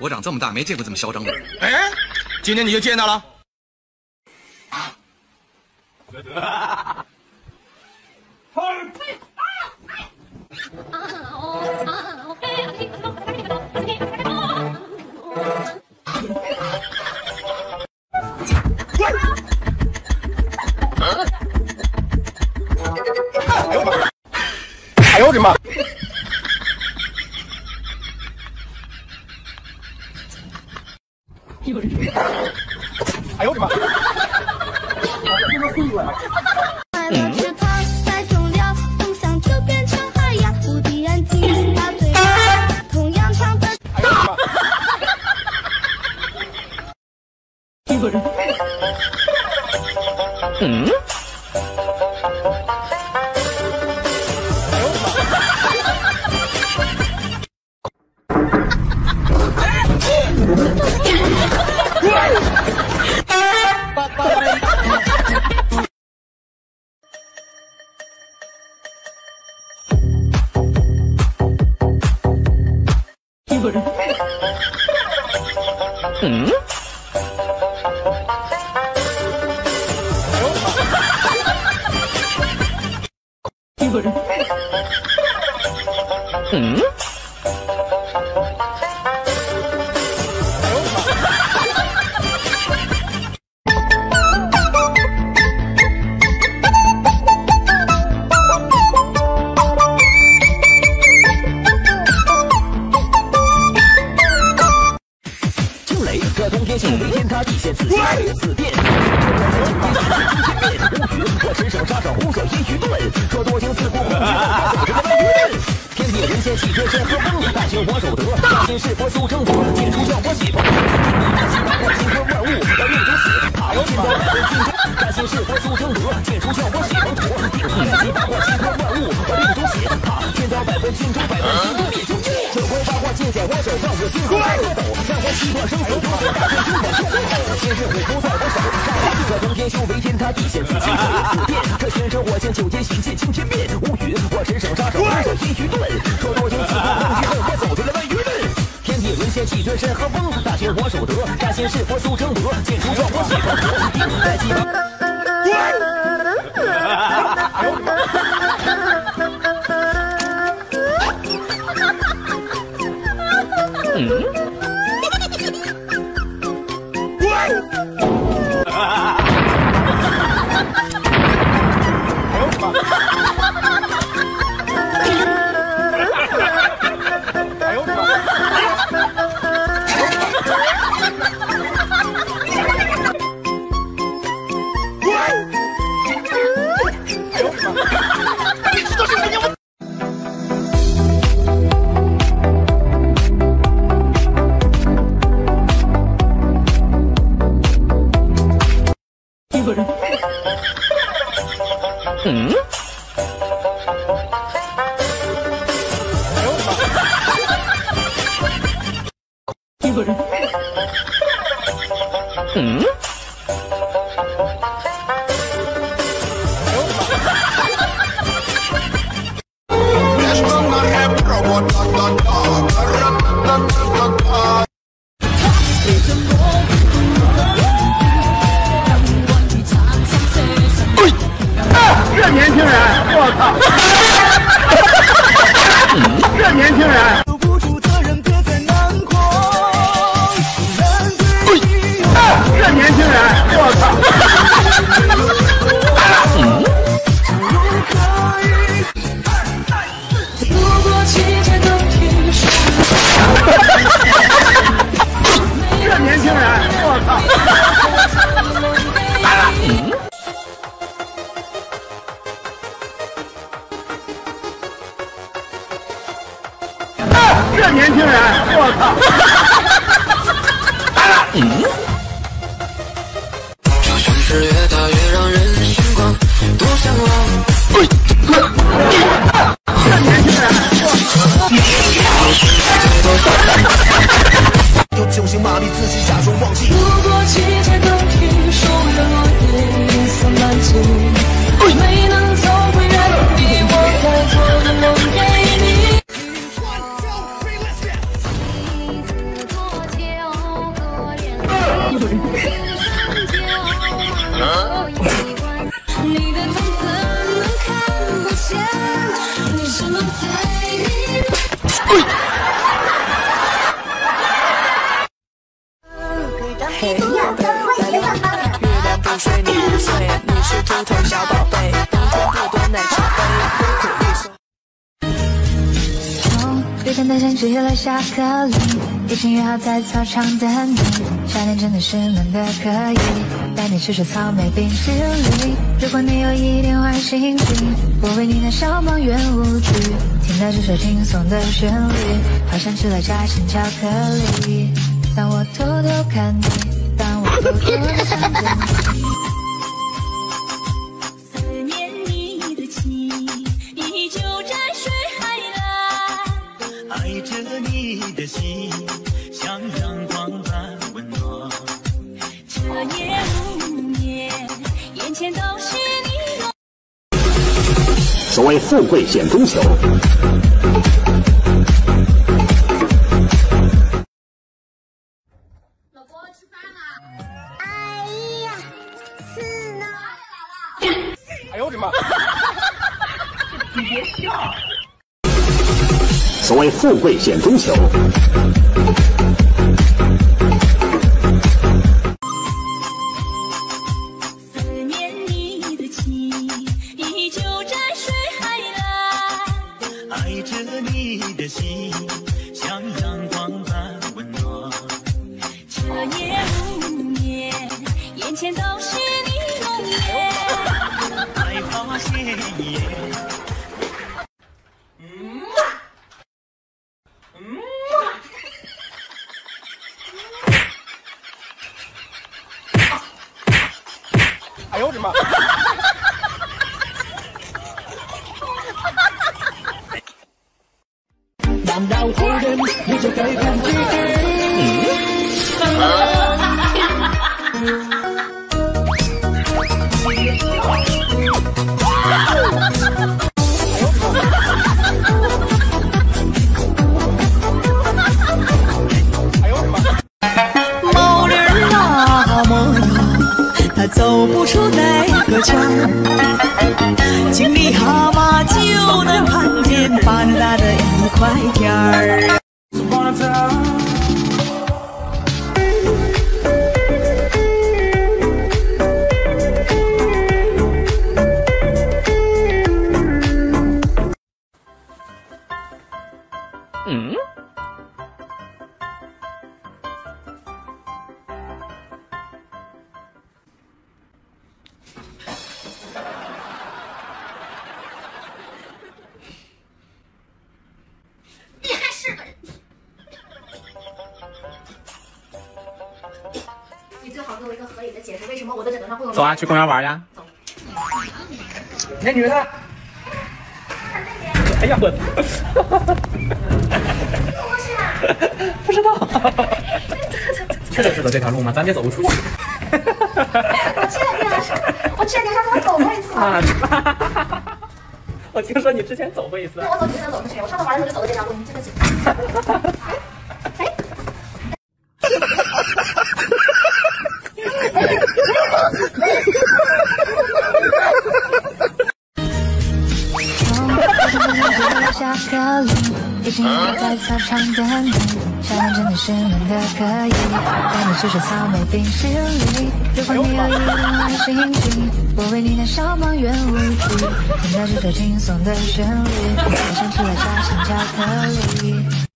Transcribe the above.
我长这么大没见过这么嚣张的人。 哎，今天你就见到了。哎呦我的妈！哎呦我的妈！ 吃胖再重量，梦想就变成海洋，无敌安静，大嘴巴，同样长的。 一个人。嗯。一个人。嗯。一个人。嗯。 这通天秀为天塌地陷自信死变，我只手杀手红手阴鱼盾，说多情似故，天地人间气绝身和风，大兴我手得，大兴是佛修成佛，解除效果喜欢，金科万物要命中死，怕我金刀大兴是佛修成德，解除效果喜欢佛，定金八卦金科万物要命中血，怕天刀百分心中百万心中灭中这回八卦尽在我手上，我心中在抖，让我七魄生死中大天中我手，先是虎扑在我手，这通天修为天塌地陷自信死变，这玄神火箭九天寻剑惊天变，无语我神手杀手红手阴鱼盾，说多情似故梦与恨，我走进了万余论，天地沦陷气绝身和风，大兴我手得，扎心是佛修成德，剑出状我喜欢佛，定在鸡巴。 一个人。嗯。一个人。嗯。 这年轻人，我操！这年轻人，留不住的人别再难过。这年轻人，我操！如果期待等于是，这年轻人，我操！这年轻人，我操！ 这城市越大越让人心慌，多向往。 这年轻人， 有酒醒麻痹自己，假装忘记。 如果期待等于受让我颜色满足，没能走回原地，我该做的梦给你。 月亮不睡，你不睡，你是秃头小宝贝，冬天不端奶茶杯，不可以说。 月天的线织了下课铃，已经约好在操场等你。夏天真的是闷的可以，带你吃吃草莓冰淇淋。如果你有一点坏心情，我为你弹小忙圆舞曲，听到这首轻松的旋律，好像吃了夹心巧克力。当我偷偷看你，当我偷偷地想着你。 思念你的情，依旧在水海蓝。 爱着你的心，像阳光般温暖。 这夜无眠，眼前都是你。 所谓富贵险中求。 老公吃饭啦！哎呀，是呢。 哎呦我的妈！你别笑。 所谓富贵险中求。 思念你的情，依旧在水海蓝。 爱着你的心，像阳光般温暖。 这夜无眠，眼前都是你容颜。 害怕鲜艳。 哎呦我的妈！ 难道后人你就该看这个？ 某人那么样，他走不出那个家。井里蛤蟆就能看见巴拿大的一块田儿。 你最好给我一个合理的解释，为什么我的枕头上会有？ 走啊，去公园玩呀！ 走。 那女的。哎呀我。不知道。确实知道这条路吗？咱别走不出去。 我确定上次我走过一次啊！我听说你之前走过一次。 对，我走之前走的是谁？我上次玩的时候就走的这条路，你记得起？哎。 下课铃，已经约在操场等你。夏天真的是闷的可以，带你吃吃草莓冰淇淋。如果你有一点坏心情，我为你弹小忙圆舞曲，听到这首轻松的旋律，好像吃了夹心巧克力。